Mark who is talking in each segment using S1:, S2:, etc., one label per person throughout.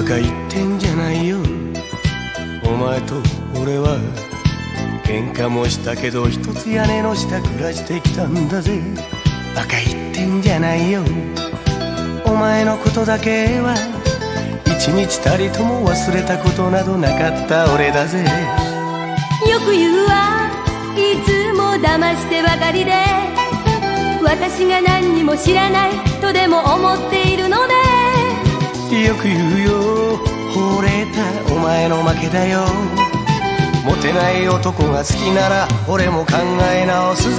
S1: カ言ってんじゃないよ。お前と俺は喧嘩もしたけど一つ屋根の下暮らしてきたんだぜ。バカ言ってんじゃないよ。お前のことだけは一日たりとも忘れたことなどなかった俺だぜ。
S2: よく言うわ、いつも騙してばかりで、私が何にも知らないとでも思っているので。
S1: よく言うよ、惚れたお前の負けだよ。モテない男が好きなら俺も考え直すぜ。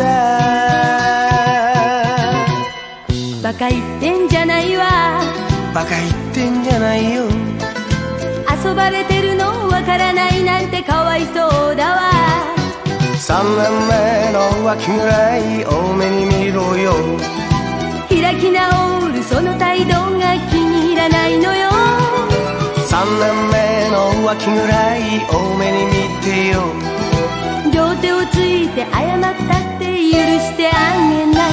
S2: バカ言ってんじゃないわ。
S1: バカ言ってんじゃないよ。
S2: 遊ばれてるのわからないなんてかわいそうだわ。
S1: 3年目の浮気ぐらい多めに見ろよ。
S2: 開き直るその態度が気に入らないのよ。
S1: 3年目の浮気ぐらい多めに見てよ。
S2: 両手をついて謝ったって許してあげない。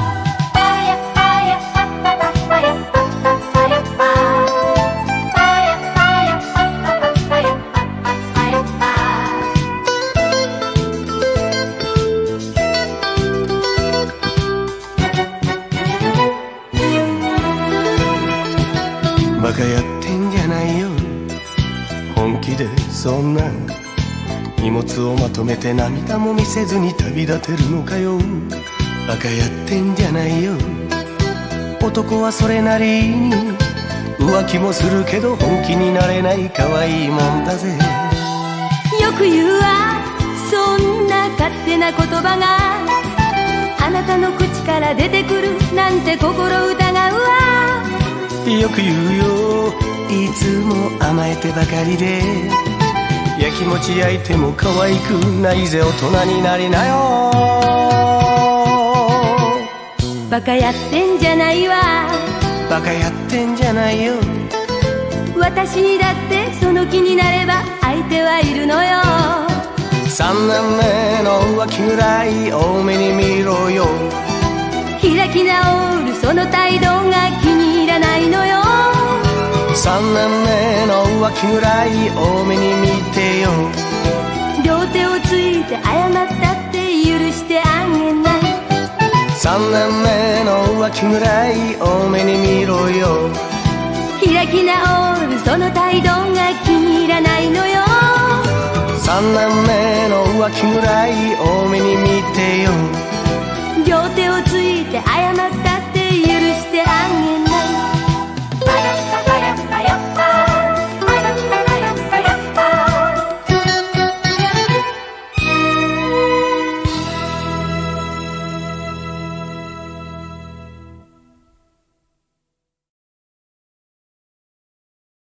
S1: バカやってんじゃないよ。本気でそんな荷物をまとめて涙も見せずに旅立てるのかよ。バカやってんじゃないよ。男はそれなりに浮気もするけど本気になれない可愛いもんだぜ。
S2: よく言うわ、そんな勝手な言葉があなたの口から出てくるなんて心疑うわ。
S1: よく言うよ、いつも甘えてばかりでやきもち焼いても可愛くないぜ。大人になりなよ。
S2: バカやってんじゃないわ。
S1: バカやってんじゃないよ。
S2: 私にだってその気になれば相手はいるのよ。
S1: 3年目の浮気ぐらい多めに見ろよ。
S2: 開き直るその態度が気に入らないのよ。
S1: 3年目の浮気ぐらい多めに見てよ。
S2: 両手をついて謝ったって許してあげない。
S1: 3年目の浮気ぐらい多めに見ろよ。
S2: 開き直るその態度が気に入らないのよ。
S1: 3年目の浮気ぐらい多めに見てよ。
S2: 両手をついて謝った